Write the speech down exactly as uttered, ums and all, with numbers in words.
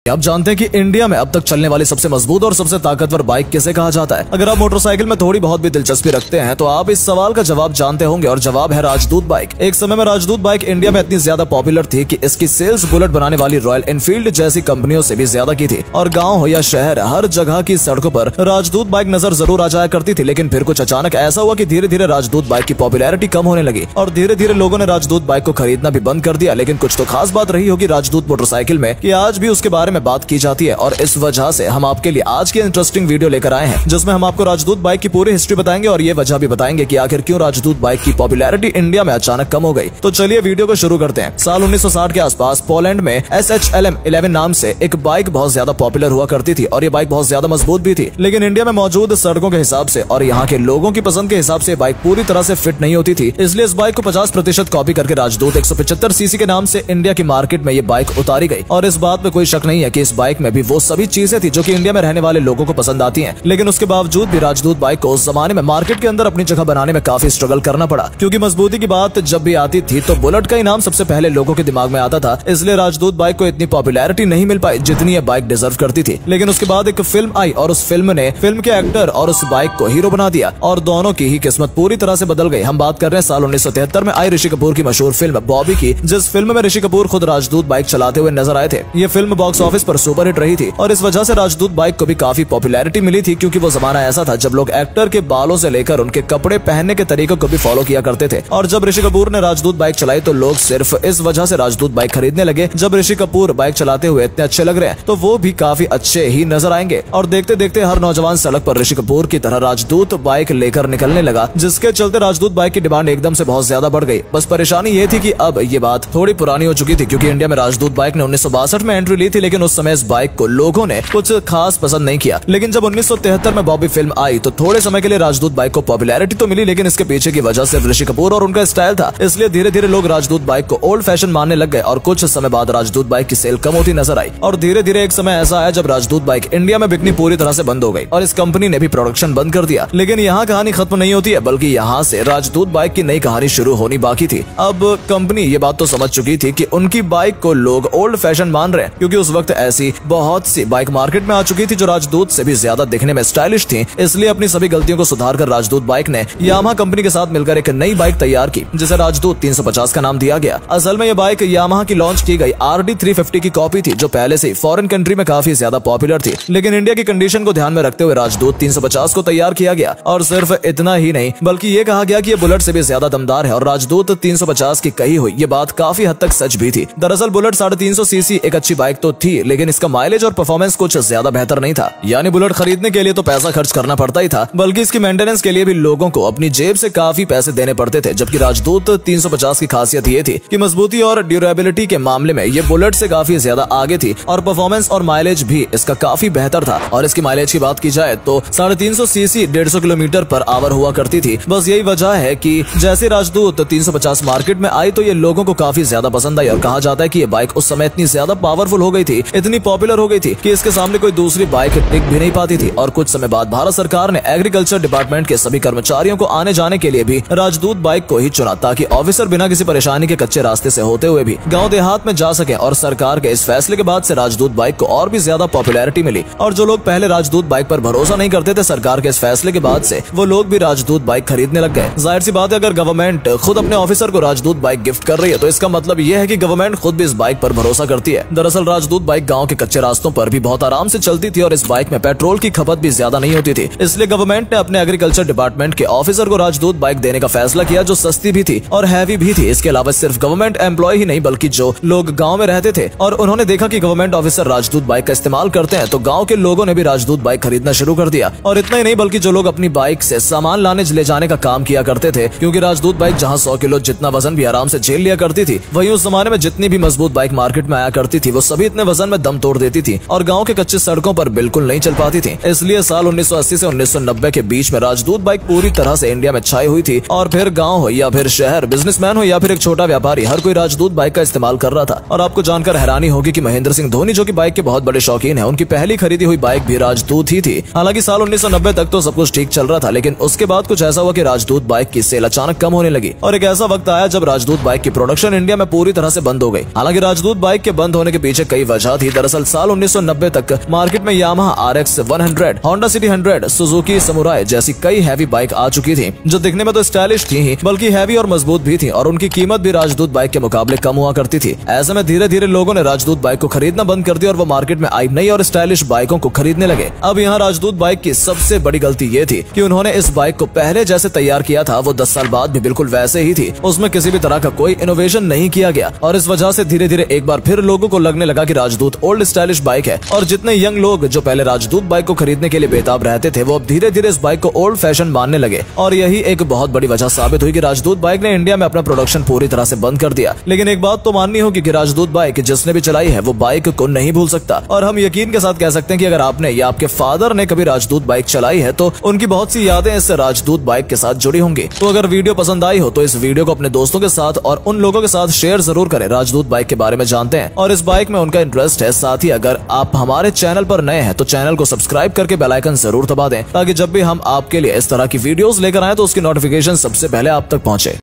आप जानते हैं कि इंडिया में अब तक चलने वाली सबसे मजबूत और सबसे ताकतवर बाइक किसे कहा जाता है? अगर आप मोटरसाइकिल में थोड़ी बहुत भी दिलचस्पी रखते हैं तो आप इस सवाल का जवाब जानते होंगे और जवाब है राजदूत बाइक। एक समय में राजदूत बाइक इंडिया में इतनी ज्यादा पॉपुलर थी कि इसकी सेल्स बुलेट बनाने वाली रॉयल एनफील्ड जैसी कंपनियों से भी ज्यादा की थी और गाँव हो या शहर हर जगह की सड़कों पर राजदूत बाइक नजर जरूर आ जाया करती थी। लेकिन फिर कुछ अचानक ऐसा हुआ कि धीरे धीरे राजदूत बाइक की पॉपुलैरिटी कम होने लगी और धीरे धीरे लोगों ने राजदूत बाइक को खरीदना भी बंद कर दिया। लेकिन कुछ तो खास बात रही होगी राजदूत मोटरसाइकिल में कि आज भी उसके बारे में बात की जाती है और इस वजह से हम आपके लिए आज की इंटरेस्टिंग वीडियो लेकर आए हैं जिसमें हम आपको राजदूत बाइक की पूरी हिस्ट्री बताएंगे और ये वजह भी बताएंगे कि आखिर क्यों राजदूत बाइक की पॉपुलैरिटी इंडिया में अचानक कम हो गई। तो चलिए वीडियो को शुरू करते हैं। साल उन्नीस सौ साठ के आसपास पोलैंड में S H L M eleven नाम से एक बाइक बहुत ज्यादा पॉपुलर हुआ करती थी और ये बाइक बहुत ज्यादा मजबूत भी थी। लेकिन इंडिया में मौजूद सड़कों के हिसाब से और यहाँ के लोगों की पसंद के हिसाब से बाइक पूरी तरह से फिट नहीं होती थी, इसलिए इस बाइक को पचास प्रतिशत कॉपी करके राजदूत एक सौ पचहत्तर सीसी के नाम से इंडिया की मार्केट में ये बाइक उतारी गई। और इस बात में कोई शक नहीं है कि इस बाइक में भी वो सभी चीजें थी जो कि इंडिया में रहने वाले लोगों को पसंद आती हैं। लेकिन उसके बावजूद भी राजदूत बाइक को उस जमाने में मार्केट के अंदर अपनी जगह बनाने में काफी स्ट्रगल करना पड़ा, क्योंकि मजबूती की बात जब भी आती थी तो बुलेट का ही नाम सबसे पहले लोगों के दिमाग में आता था। इसलिए राजदूत बाइक को इतनी पॉपुलैरिटी नहीं मिल पाई जितनी ये बाइक डिजर्व करती थी। लेकिन उसके बाद एक फिल्म आई और उस फिल्म ने फिल्म के एक्टर और उस बाइक को हीरो बना दिया और दोनों की ही किस्मत पूरी तरह से बदल गई। हम बात कर रहे हैं साल उन्नीस सौ तिहत्तर में आई ऋषि कपूर की मशहूर फिल्म बॉबी की, जिस फिल्म में ऋषि कपूर खुद राजदूत बाइक चलाते हुए नजर आए थे। ये फिल्म बॉक्स ऑफिस पर सुपर हिट रही थी और इस वजह से राजदूत बाइक को भी काफी पॉपुलैरिटी मिली थी, क्योंकि वो जमाना ऐसा था जब लोग एक्टर के बालों से लेकर उनके कपड़े पहनने के तरीकों को भी फॉलो किया करते थे। और जब ऋषि कपूर ने राजदूत बाइक चलाई तो लोग सिर्फ इस वजह से राजदूत बाइक खरीदने लगे। जब ऋषि कपूर बाइक चलाते हुए इतने अच्छे लग रहे हैं तो वो भी काफी अच्छे ही नजर आएंगे और देखते देखते हर नौजवान सड़क पर ऋषि कपूर की तरह राजदूत बाइक लेकर निकलने लगा, जिसके चलते राजदूत बाइक की डिमांड एकदम से बहुत ज्यादा बढ़ गई। बस परेशानी ये थी कि अब ये बात थोड़ी पुरानी हो चुकी थी, क्योंकि इंडिया में राजदूत बाइक ने उन्नीस सौ बासठ में एंट्री ली थी। लेकिन उस समय इस बाइक को लोगों ने कुछ खास पसंद नहीं किया। लेकिन जब उन्नीस सौ तिहत्तर में बॉबी फिल्म आई तो थोड़े समय के लिए राजदूत बाइक को पॉपुलैरिटी तो मिली, लेकिन इसके पीछे की वजह सिर्फ ऋषि कपूर और उनका स्टाइल था। इसलिए धीरे धीरे लोग राजदूत बाइक को ओल्ड फैशन मानने लग गए और कुछ समय बाद राजदूत बाइक की सेल कम होती नजर आई और धीरे धीरे एक समय ऐसा आया जब राजदूत बाइक इंडिया में बिकनी पूरी तरह से बंद हो गई और इस कंपनी ने भी प्रोडक्शन बंद कर दिया। लेकिन यहाँ कहानी खत्म नहीं होती है, बल्कि यहाँ से राजदूत बाइक की नई कहानी शुरू होनी बाकी थी। अब कंपनी ये बात तो समझ चुकी थी कि उनकी बाइक को लोग ओल्ड फैशन मान रहे हैं, क्योंकि उस वक्त ऐसी बहुत सी बाइक मार्केट में आ चुकी थी जो राजदूत से भी ज्यादा दिखने में स्टाइलिश थी। इसलिए अपनी सभी गलतियों को सुधार कर राजदूत बाइक ने यामाहा कंपनी के साथ मिलकर एक नई बाइक तैयार की, जिसे राजदूत तीन सौ पचास का नाम दिया गया। असल में यह बाइक यामाहा की लॉन्च की गई आर डी थ्री फिफ्टी की कॉपी थी, जो पहले से फॉरेन कंट्री में काफी ज्यादा पॉपुलर थी। लेकिन इंडिया की कंडीशन को ध्यान में रखते हुए राजदूत तीन सौ पचास को तैयार किया गया और सिर्फ इतना ही नहीं बल्कि ये कहा गया कि ये बुलेट से भी ज्यादा दमदार है और राजदूत तीन सौ पचास की कही हुई ये बात काफी हद तक सच भी थी। दरअसल बुलेट साढ़े तीन सौ सीसी एक अच्छी बाइक तो थी, लेकिन इसका माइलेज और परफॉर्मेंस कुछ ज्यादा बेहतर नहीं था। यानी बुलेट खरीदने के लिए तो पैसा खर्च करना पड़ता ही था, बल्कि इसकी मेंटेनेंस के लिए भी लोगों को अपनी जेब से काफी पैसे देने पड़ते थे। जबकि राजदूत तीन सौ पचास की खासियत ये थी कि मजबूती और ड्यूरेबिलिटी के मामले में ये बुलेट से काफी ज्यादा आगे थी और परफॉर्मेंस और माइलेज भी इसका काफी बेहतर था। और इसकी माइलेज की बात की जाए तो साढ़े तीन सौ सीसी डेढ़ सौ किलोमीटर पर आवर हुआ करती थी। बस यही वजह है कि जैसे राजदूत तीन सौ पचास मार्केट में आई तो ये लोगों को काफी ज्यादा पसंद आई और कहा जाता है कि ये बाइक उस समय इतनी ज्यादा पावरफुल हो गई थी, इतनी पॉपुलर हो गई थी कि इसके सामने कोई दूसरी बाइक टिक भी नहीं पाती थी। और कुछ समय बाद भारत सरकार ने एग्रीकल्चर डिपार्टमेंट के सभी कर्मचारियों को आने जाने के लिए भी राजदूत बाइक को ही चुना, ताकि ऑफिसर बिना किसी परेशानी के कच्चे रास्ते से होते हुए भी गांव देहात में जा सके। और सरकार के इस फैसले के बाद से राजदूत बाइक को और भी ज्यादा पॉपुलैरिटी मिली और जो लोग पहले राजदूत बाइक पर भरोसा नहीं करते थे, सरकार के इस फैसले के बाद से वो लोग भी राजदूत बाइक खरीदने लग गए। जाहिर सी बात है, अगर गवर्नमेंट खुद अपने ऑफिसर को राजदूत बाइक गिफ्ट कर रही है तो इसका मतलब यह है कि गवर्नमेंट खुद भी इस बाइक पर भरोसा करती है। दरअसल राजदूत बाइक गाँव के कच्चे रास्तों पर भी बहुत आराम से चलती थी और इस बाइक में पेट्रोल की खपत भी ज्यादा नहीं होती थी। इसलिए गवर्नमेंट ने अपने एग्रीकल्चर डिपार्टमेंट के ऑफिसर को राजदूत बाइक देने का फैसला किया, जो सस्ती भी थी और हैवी भी थी। इसके अलावा सिर्फ गवर्नमेंट एम्प्लॉय ही नहीं बल्कि जो लोग गांव में रहते थे और उन्होंने देखा कि गवर्नमेंट ऑफिसर राजदूत बाइक का इस्तेमाल करते हैं तो गांव के लोगों ने भी राजदूत बाइक खरीदना शुरू कर दिया। और इतना ही नहीं बल्कि जो लोग अपनी बाइक से सामान लाने ले जाने का काम किया करते थे, क्योंकि राजदूत बाइक जहां सौ किलो जितना वजन भी आराम से झेल लिया करती थी, वहीं उस जमाने में जितनी भी मजबूत बाइक मार्केट में आया करती थी वो सभी इतने वजन में दम तोड़ देती थी और गाँव के कच्चे सड़कों पर बिल्कुल नहीं चल पाती थी। इसलिए साल उन्नीस सौ अस्सी से उन्नीस सौ नब्बे के बीच में राजदूत बाइक पूरी तरह से इंडिया में छाई हुई थी और फिर गांव हो या फिर शहर, बिजनेसमैन हो या फिर एक छोटा व्यापारी, हर कोई राजदूत बाइक का इस्तेमाल कर रहा था। और आपको जानकर हैरानी होगी कि महेंद्र सिंह धोनी, जो कि बाइक के बहुत बड़े शौकीन हैं, उनकी पहली खरीदी हुई बाइक भी राजदूत ही थी। हालांकि साल उन्नीस सौ नब्बे तक तो सब कुछ ठीक चल रहा था, लेकिन उसके बाद कुछ ऐसा हुआ कि राजदूत बाइक की सेल अचानक कम होने लगी और एक ऐसा वक्त आया जब राजदूत बाइक की प्रोडक्शन इंडिया में पूरी तरह से बंद हो गई। हालांकि राजदूत बाइक के बंद होने के पीछे कई वजह वजह थी। दरअसल साल उन्नीस सौ नब्बे तक मार्केट में Yamaha R X one hundred, Honda City hundred, Suzuki Samurai जैसी कई हैवी बाइक आ चुकी थी, जो दिखने में तो स्टाइलिश थी ही बल्कि हैवी और मजबूत भी थी, और उनकी कीमत भी राजदूत बाइक के मुकाबले कम हुआ करती थी। ऐसे में धीरे धीरे लोगों ने राजदूत बाइक को खरीदना बंद कर दिया और वो मार्केट में आई नई और स्टाइलिश बाइकों को खरीदने लगे। अब यहाँ राजदूत बाइक की सबसे बड़ी गलती ये थी कि उन्होंने इस बाइक को पहले जैसे तैयार किया था वो दस साल बाद भी बिल्कुल वैसे ही थी। उसमें किसी भी तरह का कोई इनोवेशन नहीं किया गया, और इस वजह से धीरे धीरे एक बार फिर लोगों को लगने लगा कि राजदूत ओल्ड स्टाइलिश बाइक है, और जितने यंग लोग जो पहले राजदूत बाइक को खरीदने के लिए बेताब रहते थे वो अब धीरे धीरे इस बाइक को ओल्ड फैशन मानने लगे। और यही एक बहुत बड़ी वजह साबित हुई कि राजदूत बाइक ने इंडिया में अपना प्रोडक्शन पूरी तरह से बंद कर दिया। लेकिन एक बात तो माननी होगी कि राजदूत बाइक जिसने भी चलाई है वो बाइक को नहीं भूल सकता, और हम यकीन के साथ कह सकते हैं कि अगर आपने या आपके फादर ने कभी राजदूत बाइक चलाई है तो उनकी बहुत सी यादें इस राजदूत बाइक के साथ जुड़ी होंगी। तो अगर वीडियो पसंद आई हो तो इस वीडियो को अपने दोस्तों के साथ और उन लोगों के साथ शेयर जरूर करें राजदूत बाइक के बारे में जानते हैं और इस बाइक में उनका इंटरेस्ट है। साथ ही अगर आप हमारे चैनल पर नए हैं तो चैनल को सब्सक्राइब करके बेल आइकन जरूर दबा दें, ताकि जब भी हम आपके लिए इस तरह की वीडियोस लेकर आए तो उसकी नोटिफिकेशन सबसे पहले आप तक पहुंचे।